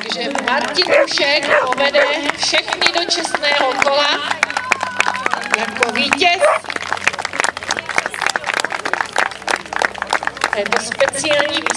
Takže Martin Dušek povede všechny do čestného kola jako vítěz této speciální